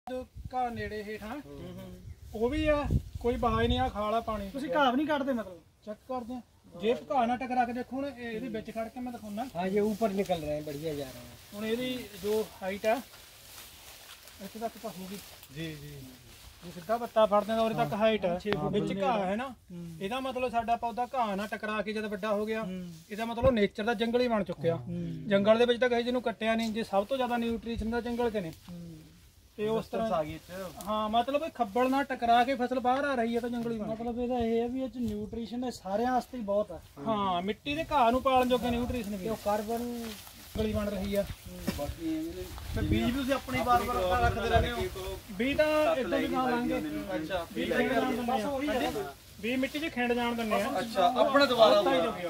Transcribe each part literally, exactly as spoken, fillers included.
ਘਾਹ ਨੇੜੇ ਹੇਠਾਂ ਉਹ ਵੀ ਆ, ਕੋਈ ਬਹਾ ਹੀ ਨਹੀਂ। ਆ ਖਾਲਾ ਪਾਣੀ ਤੁਸੀਂ ਘਾਹ ਵੀ ਨਹੀਂ ਕੱਢਦੇ? ਮਤਲਬ ਚੈੱਕ ਕਰਦੇ ਆ, ਜੇ ਘਾਹ ਨਾਲ ਟਕਰਾ ਕੇ ਦੇਖੋ ਹੁਣ ਇਹਦੇ ਵਿੱਚ ਖੜ ਕੇ ਮੈਂ ਦਿਖਾਉਣਾ। हाँ ये ऊपर निकल रहे हैं, बढ़िया जा रहे हैं। ਹੁਣ ਇਹਦੀ ਜੋ ਹਾਈਟ ਆ ਇੱਥੇ ਤੱਕ ਤਾਂ ਹੋਊਗੀ जी जी ਜੇ ਸਿੱਧਾ ਪੱਤਾ ਫੜਦੇ ਤਾਂ ਉਰੇ ਤੱਕ ਹਾਈਟ ਹੈ। ਵਿੱਚ ਘਾਹ ਹੈ ਨਾ, ਇਹਦਾ ਮਤਲਬ ਸਾਡਾ ਪੌਦਾ ਘਾਹ ਨਾਲ ਟਕਰਾ ਕੇ ਜਦ ਵੱਡਾ ਹੋ ਗਿਆ, ਇਹਦਾ ਮਤਲਬ ਨੇਚਰ ਦਾ ਜੰਗਲ ਹੀ ਬਣ ਚੁੱਕਿਆ। ਜੰਗਲ ਦੇ ਵਿੱਚ ਤਾਂ ਕਿਸੇ ਜਿਹਨੂੰ ਕੱਟਿਆ ਨਹੀਂ, ਜੇ ਸਭ ਤੋਂ ਜ਼ਿਆਦਾ ਨਿਊਟ੍ਰੀਸ਼ਨ ਦਾ ਜੰਗਲ ਤੇ ਨੇ। ਤੇ ਉਸ ਤਰ੍ਹਾਂ ਹਾਂ, ਮਤਲਬ ਇਹ ਖੱਬਲ ਨਾਲ ਟਕਰਾ ਕੇ ਫਸਲ ਬਾਹਰ ਆ ਰਹੀ ਹੈ ਤਾਂ ਜੰਗਲ ਹੀ ਬਣ। मतलब ਇਹਦਾ ਇਹ ਹੈ ਵੀ ਇਹ ਚ ਨਿਊਟ੍ਰੀਸ਼ਨ ਹੈ ਸਾਰਿਆਂ ਵਾਸਤੇ ਹੀ ਬਹੁਤ ਹੈ। ਹਾਂ, ਮਿੱਟੀ ਦੇ ਘਾਹ ਨੂੰ ਪਾਲਣ ਜੋਗੇ ਨਿਊਟ੍ਰੀਸ਼ਨ ਵੀ, ਉਹ ਕਾਰਬਨ ਗਲੀ ਬਣ ਰਹੀ ਆ। ਬਾਕੀ ਤੇ ਬੀਜ ਵੀ ਤੁਸੀਂ ਆਪਣੀ ਬਾਰ-ਬਾਰ ਰੱਖਦੇ ਰਹਿੰਦੇ ਹੋ? ਬੀਜ ਤਾਂ ਇਦਾਂ ਵੀ ਖਾ ਲਾਂਗੇ। ਅੱਛਾ, ਬੀਜ ਖਿੰਡ ਜਾਣ ਦਿੰਦੇ ਆ, ਬੀਜ ਮਿੱਟੀ 'ਚ ਖਿੰਡ ਜਾਣ ਦਿੰਦੇ ਆ। ਅੱਛਾ, ਆਪਣੇ ਦੁਬਾਰਾ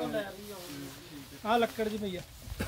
ਆ ਲੱਕੜ ਜੀ ਪਈ ਆ,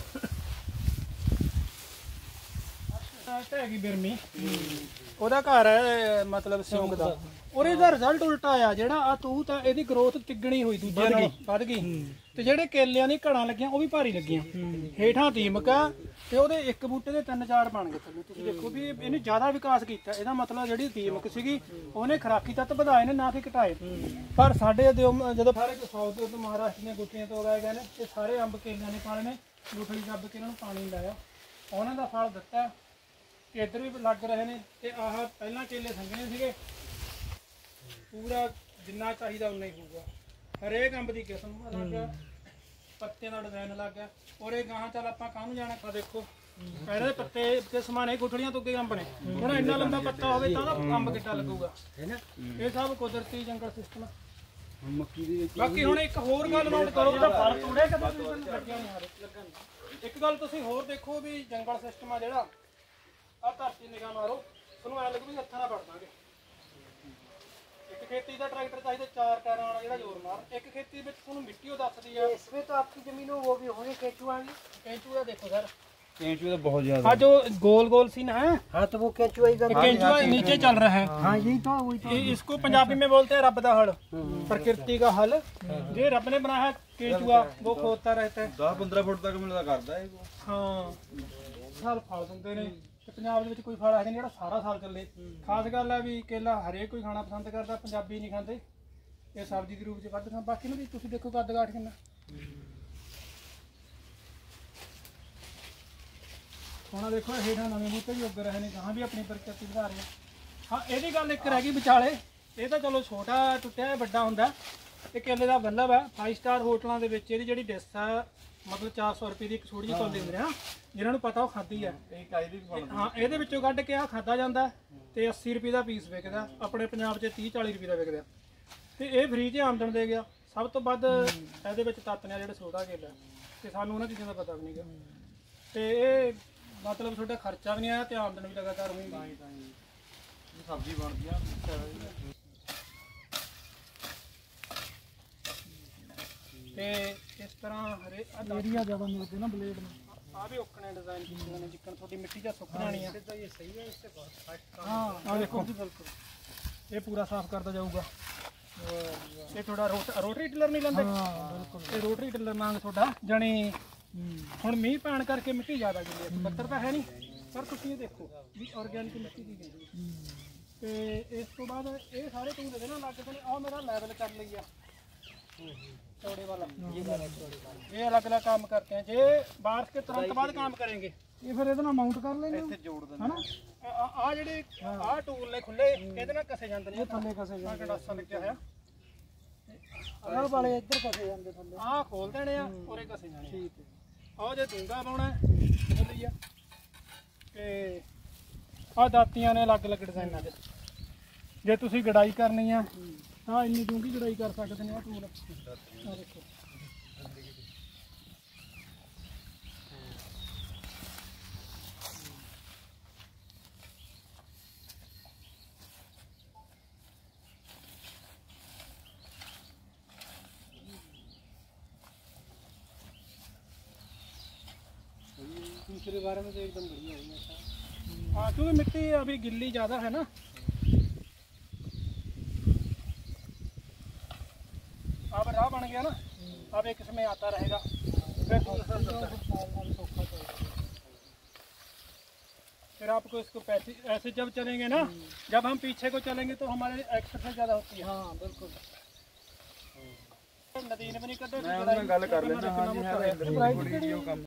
ਹੈਗੀ ਬਿਰਮੀ, ਉਹਦਾ ਘਰ ਹੈ ਮਤਲਬ ਸਿਉਂਕ ਦਾ। ਔਰ ਇਹਦਾ ਰਿਜ਼ਲਟ ਉਲਟਾ ਆ, ਜਿਹੜਾ ਆ ਤੂੰ ਤਾਂ ਇਹਦੀ ਗਰੋਥ ਤਿੱਗਣੀ ਹੋਈ ਦੂਜੇ ਨਾਲ ਵੱਧ ਗਈ, ਤੇ ਜਿਹੜੇ ਕੇਲਿਆਂ ਦੀ ਘੜਾਂ ਲੱਗੀਆਂ ਉਹ ਵੀ ਭਾਰੀ ਲੱਗੀਆਂ। ਹੇਠਾਂ ਦੀਮਕ ਆ ਤੇ ਉਹਦੇ ਇੱਕ ਬੂਟੇ ਦੇ ਤਿੰਨ ਚਾਰ ਬਣ ਗਏ ਥੱਲੇ। ਤੁਸੀਂ ਦੇਖੋ ਵੀ ਇਹਨੇ ਜ਼ਿਆਦਾ ਵਿਕਾਸ ਕੀਤਾ। ਇਹਦਾ ਮਤਲਬ ਜਿਹੜੀ ਦੀਮਕ ਸੀਗੀ ਉਹਨੇ ਖੁਰਾਕੀ ਤੱਤ ਵਧਾਏ ਨੇ, ਨਾ ਕਿ ਘਟਾਏ। ਪਰ ਸਾਡੇ ਜਦੋਂ ਸਾਰੇ ਸਾਊਥ ਤੋਂ ਮਹਾਰਾਸ਼ਟਰ ਦੀਆਂ ਗੁੱਟੀਆਂ ਤੋਂ ਉਗਾਏ ਗਏ ਨੇ, ਇਹ ਸਾਰੇ ਅੰਬ ਕੇਲਿਆਂ ਨੇ ਪਾਲੇ ਨੇ। ਗੁਠਲੀ ਦੱਬ ਕੇ ਇਹਨਾਂ ਨੂੰ ਪਾਣੀ ਲਾਇਆ, ਉਹਨਾਂ ਦਾ ਫਲ ਦਿੱਤਾ। ਇੱਧਰ ਵੀ ਲੱਗ ਰਹੇ ਨੇ, ਤੇ ਆਹ ਪਹਿਲਾਂ ਕੇਲੇ ਸੰਘਣੇ ਸੀਗੇ, ਪੂਰਾ ਜਿੰਨਾ ਚਾਹੀਦਾ ਉਨਾ ਹੀ ਹੋਊਗਾ। ਹਰੇਕ ਅੰਬ ਦੀ ਕਿਸਮ ਅਲੱਗ ਆ, ਪੱਤਿਆਂ ਦਾ ਡਿਜ਼ਾਈਨ ਅਲੱਗ ਆ। ਔਰ ਇਹ ਗਾਹਾਂ ਚੱਲ ਆਪਾਂ ਕਾਹਨੂੰ ਜਾਣਾ। ਆ ਦੇਖੋ ਪਹਿਲੇ ਦੇ ਪੱਤੇ ਕਿਸਮਾਂ ਨੇ, ਗੁਠਲੀਆਂ ਤੋਂ ਅੱਗੇ ਅੰਬ ਨੇ। ਹੁਣ ਇੰਨਾ ਲੰਬਾ ਪੱਤਾ ਹੋਵੇ ਤਾਂ ਉਹਦਾ ਅੰਬ ਕਿੱਡਾ ਲੱਗੂਗਾ, ਇਹ ਸਭ ਕੁਦਰਤੀ ਜੰਗਲ ਸਿਸਟਮ। ਮੱਕੀ ਦੀ ਬਾਕੀ ਹੁਣ ਇੱਕ ਹੋਰ ਗੱਲ ਨੋਟ ਕਰੋ, ਉਹਦਾ ਫਲ ਤੋੜਿਆ ਕਦੇ ਤੁਸੀਂ ਲੱਗਿਆ ਨਹੀਂ ਹਾਰੇ ਲੱਗਣ। ਇੱਕ ਗੱਲ ਤੁਸੀਂ ਹੋਰ ਦੇਖੋ ਵੀ ਜੰਗਲ ਸਿਸਟਮ ਆ ਜਿਹੜਾ, ਆ ਧਰਤੀ ਨਿਗਾਹ ਮਾਰੋ, ਤੁਹਾਨੂੰ ਐ ਲੱਗੂ ਵੀ ਹੱਥਾਂ ਨਾਲ ਵੜ ਦਾਂਗੇ। ਇੱਕ ਖੇਤੀ ਦਾ ਟਰੈਕਟਰ ਚਾਹੀਦਾ ਚਾਰ ਟਾਇਰਾਂ ਵਾਲਾ ਜਿਹੜਾ ਜ਼ੋਰ ਮਾਰ। ਇੱਕ ਖੇਤੀ ਵਿੱਚ ਤੁਹਾਨੂੰ ਮਿੱਟੀ ਉਹ ਦੱਸਦੀ ਆ। इसमें तो आपकी जमीन हो वो भी होंगे केचुआ भी। केंचुआ देखो सर, केचुआ तो बहुत ज्यादा। हाँ जो गोल गोल सी ना है, हाँ तो वो केचुआ ही का केंचुआ नीचे चल रहा है। हाँ यही तो वही तो। ये इसको पंजाबी में बोलते हैं रब दा हल, प्रकृति का हल। ये रब ने बनाया है केंचुआ, वो खोदता रहता है। दस पंद्रह फुट तक मिलता करता है वो। हाँ साल फल दिंदे ने। ਪੰਜਾਬ ਦੇ ਵਿੱਚ ਕੋਈ ਫਲ ਹੈ ਨਹੀਂ ਜਿਹੜਾ ਸਾਰਾ ਸਾਲ ਚੱਲੇ। ਖਾਸ ਗੱਲ ਹੈ ਵੀ ਕੇਲਾ ਹਰੇਕ ਕੋਈ ਖਾਣਾ ਪਸੰਦ ਕਰਦਾ, ਪੰਜਾਬੀ ਨਹੀਂ ਖਾਂਦੇ। ਇਹ ਸਬਜ਼ੀ ਦੇ ਰੂਪ 'ਚ ਵੱਧ ਖਾਂ। ਬਾਕੀ ਨੂੰ ਵੀ ਤੁਸੀਂ ਦੇਖੋ ਕੱਦ ਕਾਠ ਕਿੰਨਾ। ਹੁਣ ਦੇਖੋ ਹੇਠਾਂ ਨਵੇਂ ਬੂਟੇ ਵੀ ਉੱਗ ਰਹੇ ਨੇ, ਗਾਹਾਂ ਵੀ ਆਪਣੀ ਪ੍ਰਕਿਰਤੀ ਵਧਾ ਰਹੇ। ਹਾਂ ਇਹਦੀ ਗੱਲ ਇੱਕ ਰਹਿ ਗਈ ਵਿਚਾਲੇ, ਇਹ ਤਾਂ ਚਲੋ ਛੋਟਾ ਟੁੱਟਿਆ ਵੱਡਾ ਹੁੰਦਾ। ਇਹ ਕੇਲੇ ਦਾ ਬੱਲਬ ਹੈ। ਫਾਈਵ ਸਟਾਰ ਹੋਟਲਾਂ ਦੇ ਵਿੱਚ ਇਹਦੀ ਜਿਹੜੀ ਡਿਸ਼ ਆ, ਮਤਲਬ ਚਾਰ ਸੌ ਰੁਪਏ ਦੀ ਇੱਕ ਛੋਟੀ ਜਿਹੀ ਕੋਲੀ ਦਿੰਦੇ ਆ, ਜਿਹਨਾਂ ਨੂੰ ਪਤਾ ਉਹ ਖਾਧੀ ਹੈ। ਹਾਂ ਇਹਦੇ ਵਿੱਚੋਂ ਕੱਢ ਕੇ ਆ ਖਾਧਾ ਜਾਂਦਾ, ਤੇ ਅੱਸੀ ਰੁਪਏ ਦਾ ਪੀਸ ਵਿਕਦਾ। ਆਪਣੇ ਪੰਜਾਬ 'ਚ ਤੀਹ ਚਾਲੀ ਰੁਪਏ ਦਾ ਵਿਕਦਾ, ਤੇ ਇਹ ਫ੍ਰੀ 'ਚ ਆਮਦਨ ਦੇ ਗਿਆ। ਸਭ ਤੋਂ ਵੱਧ ਇਹਦੇ ਵਿੱਚ ਤੱਤ ਨੇ ਜਿਹੜੇ ਛੋਟਾ ਕੇਲਾ, ਤੇ ਸਾਨੂੰ ਉਹਨਾਂ ਚੀਜ਼ਾਂ ਦਾ ਪਤਾ ਵੀ ਨਹੀਂ ਗਾ। ਤੇ ਇਹ ਮਤਲਬ ਤੁਹਾਡਾ ਖਰਚਾ ਵੀ ਨਹੀਂ ਆਇਆ ਤੇ ਆਮਦਨ ਵੀ ਲਗਾਤਾਰ ਹੋਈ। ਸਬਜ਼ੀ ਬਣਦੀ ਆ ਤੇ ਇਸ ਤਰ੍ਹਾਂ ਹਰੇ ਏਰੀਆ ਜ਼ਿਆਦਾ ਮਿਲਦੇ ਨਾ ਬਲੇਡ ਨੂੰ। ਆ ਵੀ ਔਕਣੇ ਡਿਜ਼ਾਈਨ ਕੀਤੇ ਨੇ, ਜਿੱਕਣ ਤੁਹਾਡੀ ਮਿੱਟੀ 'ਚ ਸੁੱਕ ਜਾਣੀ ਆ। ਇਹ ਸਹੀ ਹੈ, ਇਸੇ ਬਹੁਤ ਹਾਂ ਆ ਦੇਖੋ ਬਿਲਕੁਲ ਇਹ ਪੂਰਾ ਸਾਫ਼ ਕਰਦਾ ਜਾਊਗਾ। ਇਹ ਥੋੜਾ ਰੋਟਰੀ ਟਿਲਰ ਨਹੀਂ ਲੈਂਦੇ? ਹਾਂ ਬਿਲਕੁਲ, ਇਹ ਰੋਟਰੀ ਟਿਲਰ ਮੰਗ ਤੁਹਾਡਾ ਜਾਣੀ। ਹੁਣ ਮੀਂਹ ਪੈਣ ਕਰਕੇ ਮਿੱਟੀ ਜ਼ਿਆਦਾ ਗਿੱਲੀ ਹੈ, ਪੱਥਰ ਤਾਂ ਹੈ ਨਹੀਂ, ਪਰ ਤੁਸੀਂ ਇਹ ਦੇਖੋ ਵੀ ਆਰਗੈਨਿਕ ਮਿੱਟੀ ਦੀ ਗਈ। ਤੇ ਇਸ ਤੋਂ ਬਾਅਦ ਇਹ ਸਾਰੇ ਟੂਲ ਦੇ ਨਾ ਲੱਗਦੇ ਨੇ। ਆਹ ਮੇਰਾ ਲੈਵਲ ਕਰ ਲਈ ਆ चौड़े वाला, ये वाला चौड़े वाला, ये अलग अलग काम करते हैं। जे बारिश के तुरंत बाद काम करेंगे, ये फिर ਇਹਦੇ ਨਾਲ ਮਾਊਂਟ ਕਰ ਲੈਣੇ ਇੱਥੇ ਜੋੜ ਦਿੰਦੇ ਹਨਾ। ਆ ਜਿਹੜੇ ਆ ਟੂਲ ਨੇ ਖੁੱਲੇ, ਇਹਦੇ ਨਾਲ ਕਸੇ ਜਾਂਦੇ ਨੇ। ਥੱਲੇ ਕਸੇ ਜਾਂਦੇ, ਗੰਡਾਸਾ ਲੱਗਿਆ ਹੋਇਆ। ਆਹ ਵਾਲੇ ਇੱਧਰ ਕਸੇ ਜਾਂਦੇ ਥੱਲੇ। ਆਹ ਖੋਲ ਦੇਣੇ ਆ, ਉਰੇ ਕਸੇ ਜਾਣੇ। ਠੀਕ ਹੈ। ਆਹ ਜੇ ਡੂੰਗਾ ਪਾਉਣਾ ਲਈ ਆ, ਤੇ ਆਹ ਦਾਤੀਆਂ ਨੇ ਅਲੱਗ ਅਲੱਗ ਡਿਜ਼ਾਈਨਾਂ ਦੇ। ਜੇ ਤੁਸੀਂ ਗੜਾਈ ਕਰਨੀ ਆ ਤਾਂ ਇੰਨੀ ਡੂੰਗੀ ਗੜਾਈ ਕਰ ਸਕਦੇ ਨੇ। ਆਹ ਟੂਲ ਆ ਦੇਖੋ, दूसरे बारे में तो एकदम बढ़िया है। हाँ क्योंकि मिट्टी अभी गिल्ली ज़्यादा है ना। अब राह बन गया ना, अब एक इसमें आता रहेगा, फिर दूसरा फिर आपको इसको पैसे ऐसे जब चलेंगे ना, जब हम पीछे को चलेंगे तो हमारे एक्सरसाइज ज़्यादा होती है। हाँ बिल्कुल। नदीन भी नहीं करते मैं ਉਹਨਾਂ ਨਾਲ ਗੱਲ ਕਰ ਲੈਣਾ। ਹਾਂਜੀ ਹੈ ਇੱਧਰ ਥੋੜੀ ਜਿਹੀ ਉਹ ਕੰਮ